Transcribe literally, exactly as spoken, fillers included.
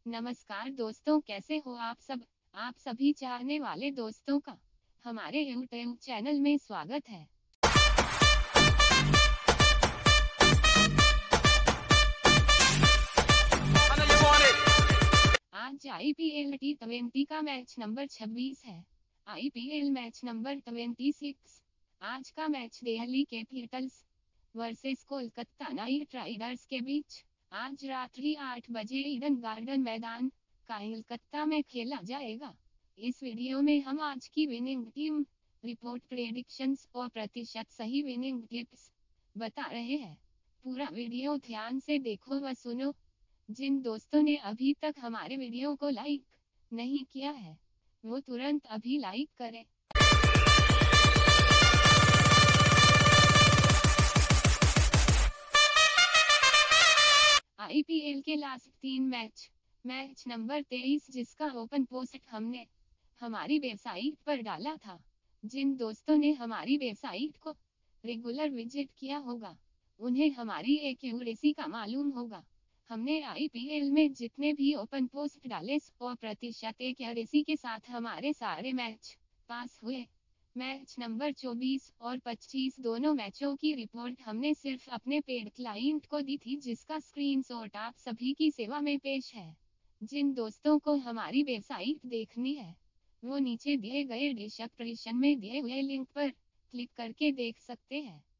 नमस्कार दोस्तों, कैसे हो आप सब। आप सभी चाहने वाले दोस्तों का हमारे यूट्यूब चैनल में स्वागत है। आज आईपीएल टी ट्वेंटी का मैच नंबर छब्बीस है। आईपीएल मैच नंबर छब्बीस। आज का match Delhi Capitals versus Kolkata Knight Riders के बीच आज रात्रि आठ बजे ईडन गार्डन मैदान कोलकाता में खेला जाएगा। इस वीडियो में हम आज की विनिंग टीम, रिपोर्ट, प्रेडिक्शंस और प्रतिशत सही विनिंग टिप्स बता रहे हैं। पूरा वीडियो ध्यान से देखो व सुनो। जिन दोस्तों ने अभी तक हमारे वीडियो को लाइक नहीं किया है वो तुरंत अभी लाइक करें। आईपीएल के लास्ट तीन मैच मैच नंबर तेईस जिसका ओपन पोस्ट हमने हमारी वेबसाइट पर डाला था। जिन दोस्तों ने हमारी वेबसाइट को रेगुलर विजिट किया होगा उन्हें हमारी एक्यूरेसी का मालूम होगा। हमने आईपीएल में जितने भी ओपन पोस्ट डाले सौ प्रतिशत एक्यूरेसी के साथ हमारे सारे मैच पास हुए। मैच नंबर चौबीस और पच्चीस दोनों मैचों की रिपोर्ट हमने सिर्फ अपने पेड क्लाइंट को दी थी, जिसका स्क्रीनशॉट आप सभी की सेवा में पेश है। जिन दोस्तों को हमारी वेबसाइट देखनी है वो नीचे दिए गए डिस्क्रिप्शन में दिए हुए लिंक पर क्लिक करके देख सकते हैं।